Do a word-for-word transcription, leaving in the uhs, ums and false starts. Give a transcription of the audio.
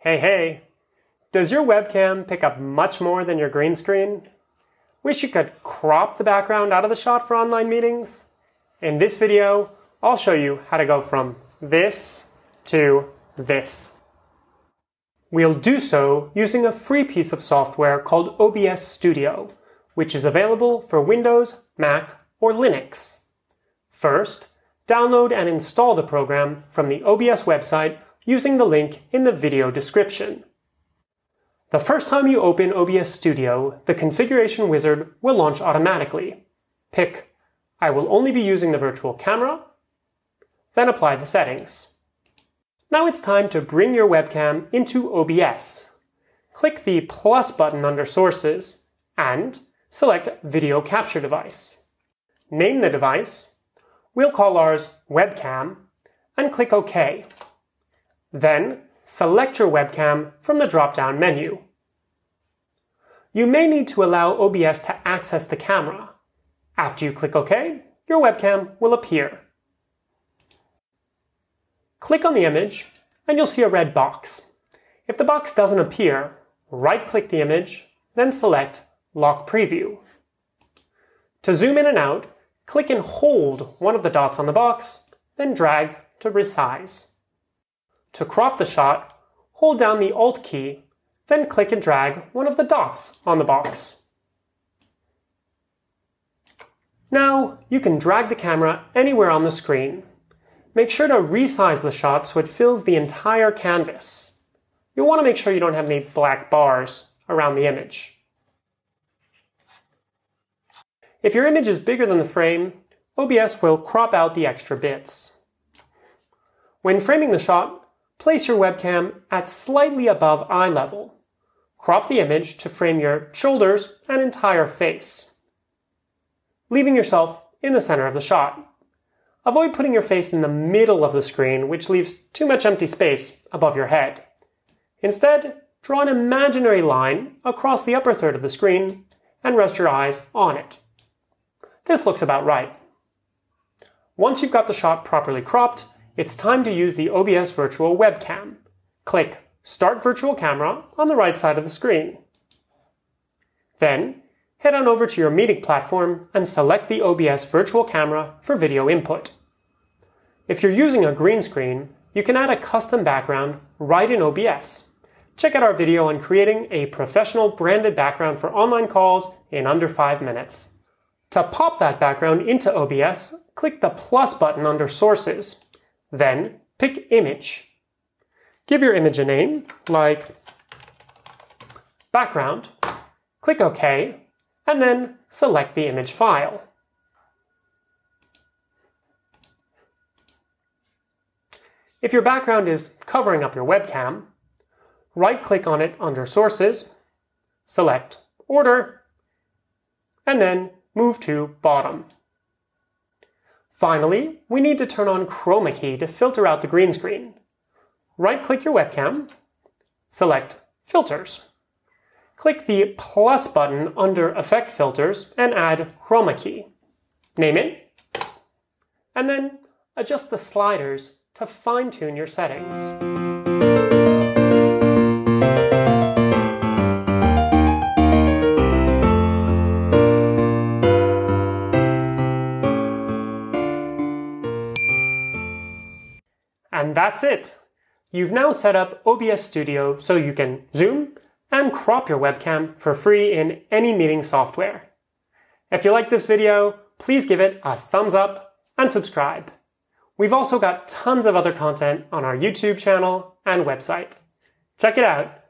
Hey, hey! Does your webcam pick up much more than your green screen? Wish you could crop the background out of the shot for online meetings? In this video, I'll show you how to go from this to this. We'll do so using a free piece of software called O B S Studio, which is available for Windows, Mac, or Linux. First, download and install the program from the O B S website using the link in the video description. The first time you open O B S Studio, the configuration wizard will launch automatically. Pick I will only be using the virtual camera, then apply the settings. Now it's time to bring your webcam into O B S. Click the plus button under Sources and select Video Capture Device. Name the device. We'll call ours Webcam and click OK. Then select your webcam from the drop-down menu. You may need to allow O B S to access the camera. After you click OK, your webcam will appear. Click on the image and you'll see a red box. If the box doesn't appear, right-click the image, then select Lock Preview. To zoom in and out, click and hold one of the dots on the box, then drag to resize. To crop the shot, hold down the Alt key, then click and drag one of the dots on the box. Now, you can drag the camera anywhere on the screen. Make sure to resize the shot so it fills the entire canvas. You'll want to make sure you don't have any black bars around the image. If your image is bigger than the frame, O B S will crop out the extra bits. When framing the shot, place your webcam at slightly above eye level. Crop the image to frame your shoulders and entire face, leaving yourself in the center of the shot. Avoid putting your face in the middle of the screen, which leaves too much empty space above your head. Instead, draw an imaginary line across the upper third of the screen and rest your eyes on it. This looks about right. Once you've got the shot properly cropped, it's time to use the O B S Virtual Webcam. Click Start Virtual Camera on the right side of the screen. Then, head on over to your meeting platform and select the O B S Virtual Camera for video input. If you're using a green screen, you can add a custom background right in O B S. Check out our video on creating a professional branded background for online calls in under five minutes. To pop that background into O B S, click the plus button under Sources. Then, pick Image. Give your image a name, like Background. Click OK, and then select the image file. If your background is covering up your webcam, right-click on it under Sources, select Order, and then move to Bottom. Finally, we need to turn on Chroma Key to filter out the green screen. Right-click your webcam, select Filters. Click the plus button under Effect Filters and add Chroma Key. Name it, and then adjust the sliders to fine-tune your settings. And that's it! You've now set up O B S Studio so you can zoom and crop your webcam for free in any meeting software. If you like this video, please give it a thumbs up and subscribe. We've also got tons of other content on our YouTube channel and website. Check it out!